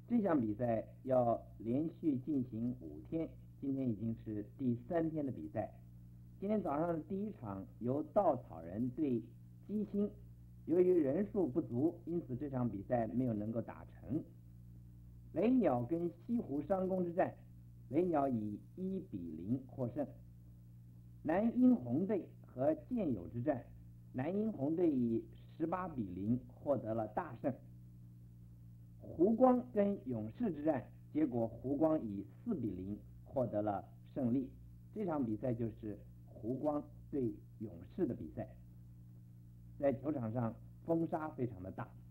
这项比赛要连续进行5天，今天已经是第3天的比赛。今天早上的第一场由稻草人对鸡星，由于人数不足，因此这场比赛没有能够打成。雷鸟跟西湖商工之战，雷鸟以1-0获胜。南英红队和建友之战，南英红队以18-0获得了大胜。湖光跟勇士之战，结果湖光以4-0获得了胜利。这场比赛就是湖光对勇士的比赛，在球场上风沙非常的大。